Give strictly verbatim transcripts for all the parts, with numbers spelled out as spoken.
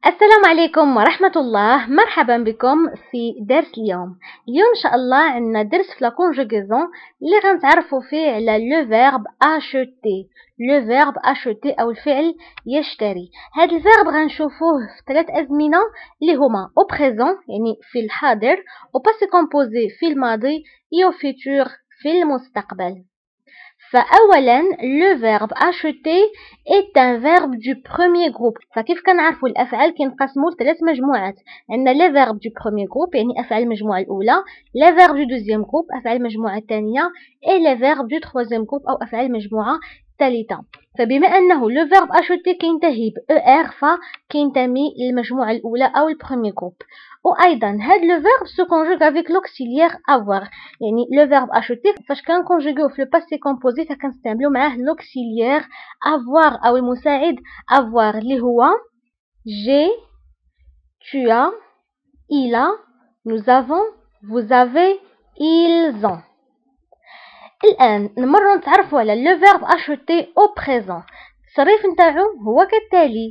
السلام عليكم ورحمة الله. مرحبا بكم في درس اليوم. اليوم إن شاء الله عندنا درس في لا كونجوغيزون اللي غنتعرفوا فيه على لو فيرب acheter. لو فيرب acheter أو الفعل يشتري. هذا الفيرب غنشوفوه في ثلاث أزمنة اللي هما au présent يعني في الحاضر، au passé composé في الماضي، et au futur في المستقبل. فأولا le verbe acheter est un verbe du premier groupe. فكيف كنعرفوا الأفعال كينقسموا لثلاث مجموعات. عندنا les verbes du premier groupe يعني أفعال المجموعة الأولى، les verbes du deuxième groupe أفعال المجموعة الثانية، et les verbes du troisième groupe أو أفعال المجموعة الثالثة. فبما أنه le verbe acheter كينتهي ب er فكينتمي للمجموعة الأولى أو البروميير جروب. وأيضا هذا le verbe se conjugue avec l'auxiliaire avoir. يعني le verbe acheter فاش كنكونجوغيوه في le passé composé فكنستعملو معاه l'auxiliaire avoir أو المساعد avoir اللي هو j'ai, tu as, il a, nous avons, vous avez, ils ont. الآن نمروا نتعرفوا على le verbe acheter au présent. التصريف نتاعو هو كالتالي: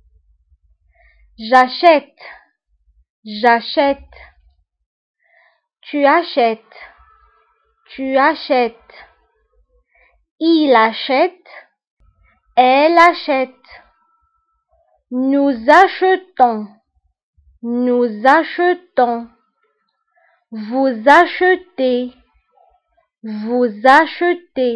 j'achète, j'achète, tu achètes, tu achètes, il achète, elle achète, nous achetons, nous achetons, vous achetez, vous achetez,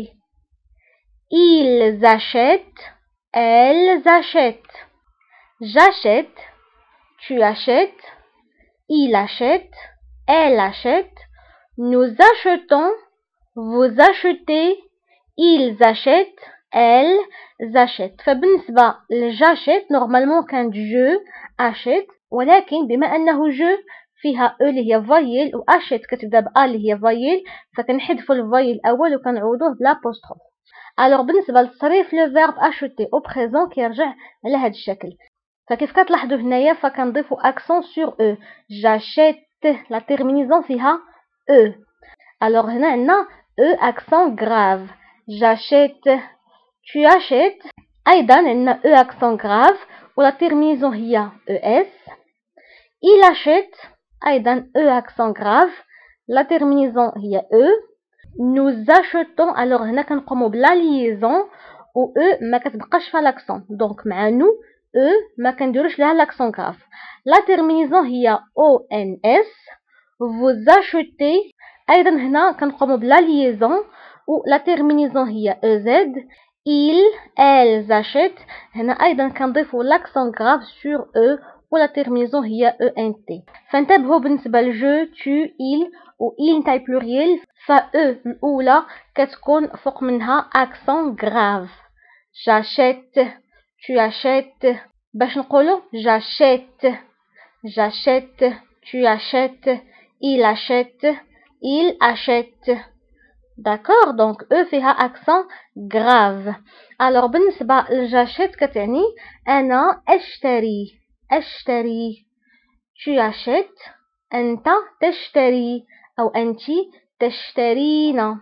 ils achètent, elles achètent. J'achète, tu achètes, il achète, elle achète, nous achetons, vous achetez, ils achètent, elles achètent. فبالنسبة لجاشيت نورمالمون كان جو achète، ولكن بما أنه جو فيها او اللي هي فايل و اشيت كتبدا ب ا اللي هي فايل فكنحذفوا الفايل الاول وكنعوضوه بلابوستروف. الوغ بالنسبه للتصريف لو فيرب اشوتي او بريزون كيرجع على هذا الشكل. فكيف كتلاحظوا هنايا فكنضيفوا اكسون سور او. جاشيت لا تيرمينيزون فيها او. الوغ هنا عندنا او اكسون غراف. جاشيت tu achètes ايضا عندنا او اكسون غراف ولا تيرمينيزون هي او اس. il achète أيضا E accent grave، la terminaison هي E. nous achetons alors هنا كنقوموا بلا liaison و E ما كتبقاش فيها l'accent دونك مع nous E ما كنديروش لها l'accent grave. la terminaison هي O N S. vous achetez أيضا هنا كنقوموا بلا liaison و la terminaison هي E Z. ils elles achètent هنا أيضا كنضيفوا l'accent grave sur E ولا تيرميزون هي او ان تي. فانتبهوا بالنسبه لجو تو il و il نتاع بلوريال فا او الاولى كتكون فوق منها اكسون غراف. جاشيت tu achètes باش نقولوا جاشيت جاشيت tu achètes il achète il achète. داكور دونك او فيها اكسون غراف. الوغ بالنسبه لجاشيت كتعني انا اشتري أشتري. tu achètes أنت تشتري أو أنت تشترين.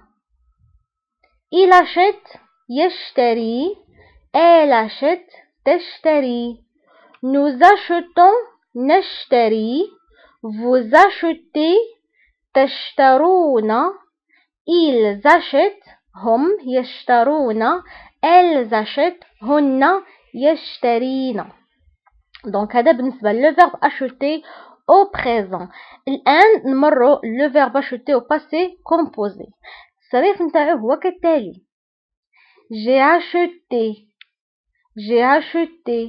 il achète يشتري. elle achète تشتري. nous achetons نشتري. vous achetez تشترون. ils achètent هم يشترون. elles achètent هن يشترين. دونك هذا بالنسبة لو فيرب acheter au présent. الآن نمروا لو فيرب acheter au passé composé. التصريف نتاعو هو كالتالي: j'ai acheté, j'ai acheté,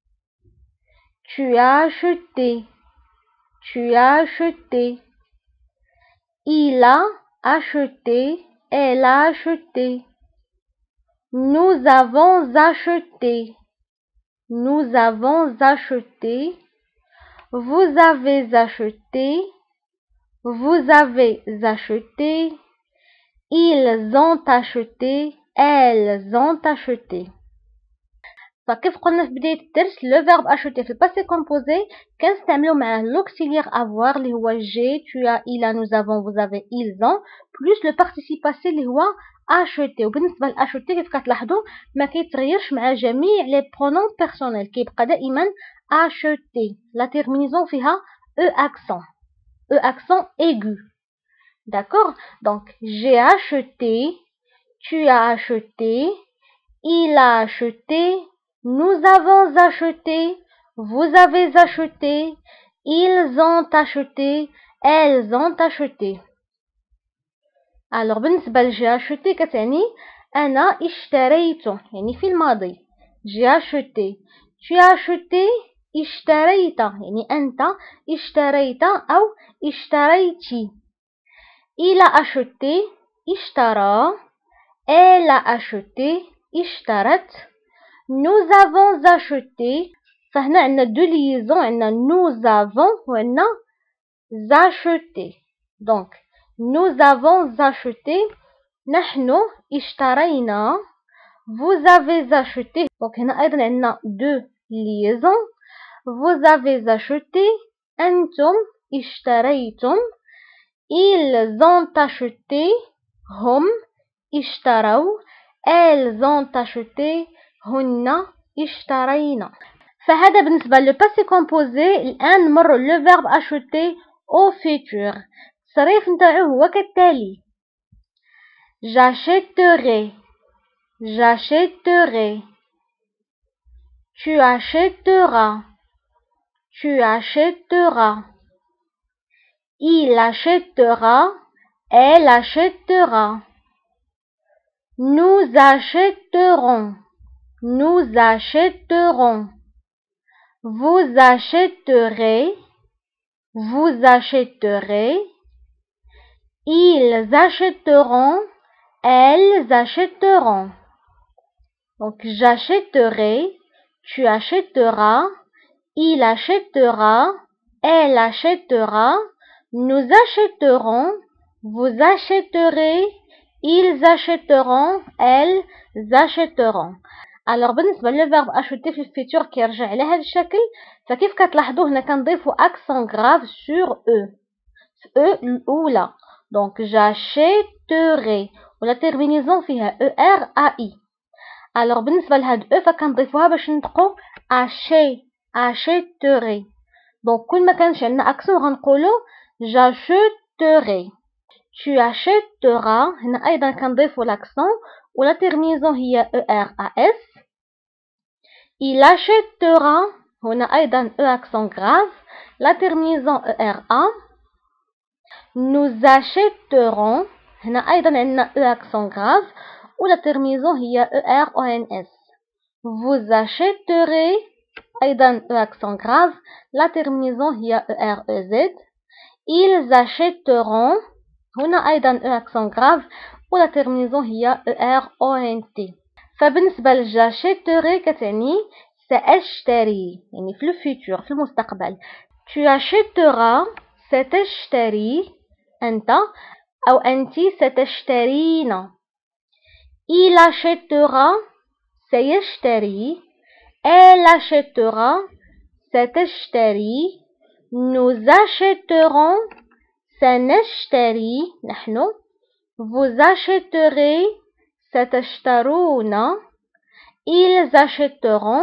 tu as acheté, tu as acheté, il a acheté, elle a acheté, nous avons acheté, nous avons acheté, vous avez acheté, vous avez acheté, ils ont acheté, elles ont acheté. فكيف قلنا في بداية الدرس لو فيرب acheter في الباسي كومبوزي كنستعملو معاه l'auxiliaire avoir اللي هو j'ai, tu as, il a, nous avons, vous avez, ils ont plus le participe passé اللي هو acheter. وبالنسبه لاشوتي كيف كتلاحظوا ما كيتغيرش مع جميع لي برونون بيرسونيل كيبقى دائما acheté. La terminaison فيها E accent. E accent aigu. D'accord? Donc, j'ai acheté, tu as acheté, il a acheté, nous avons acheté, vous avez acheté, ils ont acheté, elles ont acheté. Alors بالنسبة ل j'ai acheté كتعني أنا اشتريت يعني في الماضي. j'ai acheté. tu as acheté اشتريت يعني أنت اشتريت أو اشتريتي. il a acheté اشترى. elle a acheté اشترت. nous avons acheté فهنا عندنا دو liaisons عندنا nous avons وعندنا acheté. donc nous avons acheté نحن اشترينا. vous avez acheté donc هنا أيضا عندنا deux liaisons. vous avez acheté أنتم اشتريتم. ils ont acheté هم اشتروا. elles ont acheté هن اشترينا. فهذا بالنسبة le passé composé. الآن نمر le verbe acheter au futur. التصريف نتاعو هو كالتالي: j'achèterai. j'achèterai. tu achèteras. tu achèteras. il achètera. elle achètera. nous achèterons. nous achèterons. vous achèterez. vous achèterez. ils achèteront. elles achèteront. donc j'achèterai, tu achèteras, il achètera, elle achètera, nous achèterons, vous achèterez, ils achèteront, elles achèteront. alors بالنسبة للverbe acheter في الفيتور كيرجع على هذا الشكل. فكيف كتلاحظوا هنا كنضيفوا accent grave sur e. e الأولى. donc j'achèterai ولا terminaison فيها er ai. alors بالنسبة لهاد e فكنضيفوها باش نطقوا acheter achèterai. donc كل ما كانش عندنا accent غنقولوا j'achèterai. tu achèteras هنا أيضا كنضيفوا l'accent ولا terminaison هي eras. il achètera هنا أيضا e accent grave la terminaison era. nous achèterons هنا أيضا عندنا e accent grave ولا terminaison هي erons. vous achèterez أيضا e accent grave la terminaison هي erez. ils achèteront هنا أيضا e accent grave ولا terminaison هي eront. فبالنسبة ل j'achèterai كتعني سأشتري يعني في الفيتور في المستقبل. tu achèteras ستشتري أنت أو أنت ستشترين. il achètera سيشتري. elle achètera ستشتري. nous achèterons سنشتري نحن. vous achèterez ستشترون. ils achèteront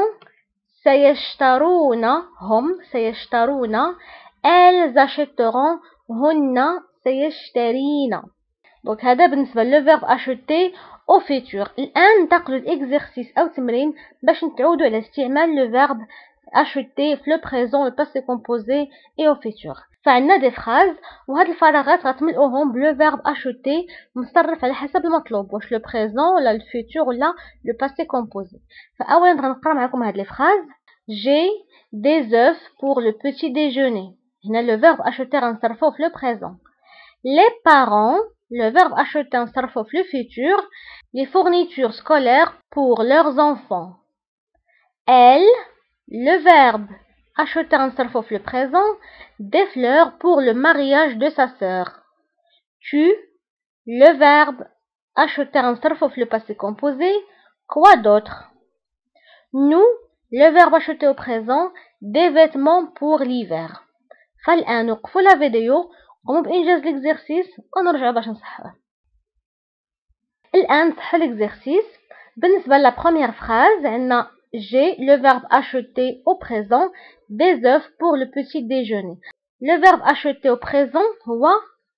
سيشترون هم سيشترون. elles achèteront هن سيشترين. donc هذا بالنسبة للverbe acheter au futur. الآن ننتقلوا لإكزرسيس أو تمرين باش نتعودوا على استعمال le verbe acheter في le présent, le passé composé et au futur. فعندنا دي فراز وهاد الفراغات غتملؤوهم بلو verbe acheter مصرف على حسب المطلوب واش le présent ولا le futur ولا le passé composé. فأولا غنقرا معكم هاد لي فراز. j'ai des œufs pour le petit déjeuner. هنا le verbe acheter غنصرفوه في le présent. les parents le verbe acheter نصرفوه في le futur. les fournitures scolaires pour leurs enfants. elle le verbe acheter نصرفوه في le présent. des fleurs pour le mariage de sa sœur. tu le verbe acheter نصرفوه في le passé composé. quoi d'autre? nous le verbe acheter au présent. des vêtements pour l'hiver. فالآن نوقفوا لا فيديو قوموا بإنجاز الإكزرسيس ونرجعوا باش نصحوه. الآن نصحوا الإكزرسيس. بالنسبة لا بروميير فراز عندنا j'ai le verbe acheter au présent des œufs pour le petit déjeuner. Le verbe acheter au présent هو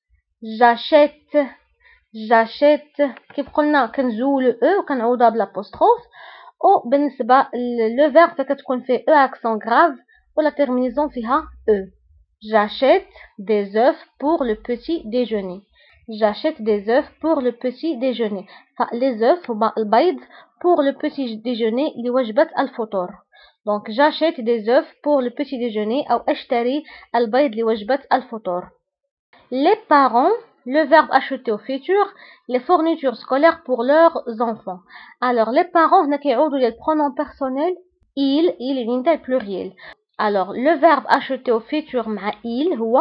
j'achète j'achète. كيف قلنا كنزولو او وكنعوضها بالابوستروف. او بالنسبه لو فيرب فكتكون فيه او اكسون غراف ولا تيرمينيزون فيها او. j'achète des œufs pour le petit déjeuner. j'achète des œufs pour le petit déjeuner. فلي œufs هما البيض pour le petit déjeuner لوجبة الفطور. donc j'achète des œufs pour le petit déjeuner أو أشتري البيض لوجبة الفطور. les parents, le verbe acheter au futur, les fournitures scolaires pour leurs enfants. alors les parents هنا كيعودوا للpronom pronom personnel il il يعني pluriel. alors le verbe acheter au futur مع il هو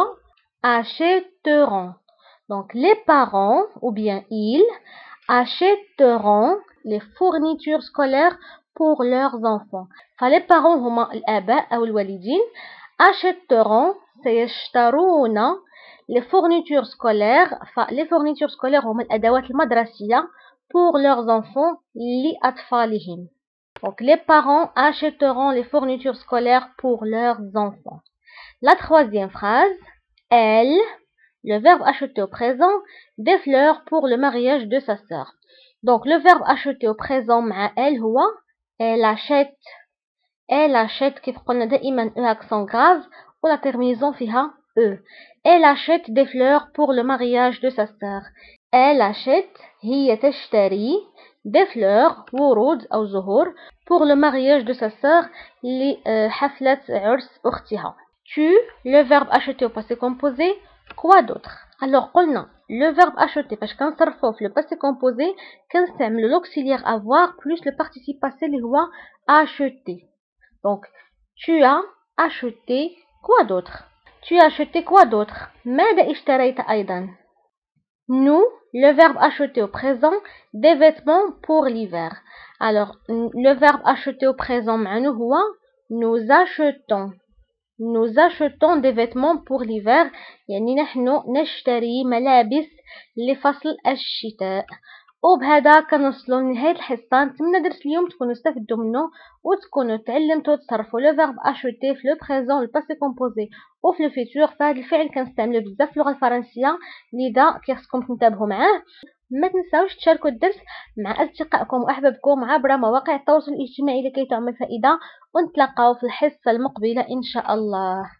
achèteront. donc les parents ou bien ils achèteront les fournitures scolaires pour leurs enfants. فلي parents هما الآباء أو الوالدين. achèteront سيشترون les fournitures scolaires. les fournitures scolaires هما الأدوات المدرسية pour leurs enfants لأطفالهم. donc les parents achèteront les fournitures scolaires pour leurs enfants. La troisième phrase, elle, le verbe acheter au présent, des fleurs pour le mariage de sa sœur. donc le verbe acheter au présent مع elle هو elle achète. elle achète كيف قلنا دائما e accent grave ولا terminaison فيها e. elle achète des fleurs pour le mariage de sa sœur. elle achète هي تشتري des fleurs ورود أو زهور pour le mariage de sa sœur لحفلة عرس أختها. tu, le verbe acheter au passé composé, quoi d'autre. alors قلنا le verbe acheter باش كنصرفوه في le passé composé كنستعملو l'auxiliaire avoir plus le participe passé اللي هو acheter. donc tu as acheté quoi d'autre. tu as acheté quoi d'autre. ماذا اشتريت أيضا. nous, le verbe acheter au présent, des vêtements pour l'hiver. alors le verbe acheter au présent مع nous هو nous achetons. nous achetons des vêtements pour l'hiver. يعني نحن نشتري ملابس لفصل الشتاء. وبهذا كنوصلوا لنهاية الحصة. نتمنى درس اليوم تكونوا استفدتوا منه وتكونوا تعلمتوا تصرفوا لو فيرب acheter في لو بريزون الباسي كومبوزي وفي لو فيتور. فهاد الفعل كنستعملوه بزاف في اللغة الفرنسية لذا كيخصكم تنتبهوا معاه. ما تنساوش تشاركوا الدرس مع أصدقائكم وأحبابكم عبر مواقع التواصل الاجتماعي لكي تعم الفائدة. ونتلاقاو في الحصة المقبلة إن شاء الله.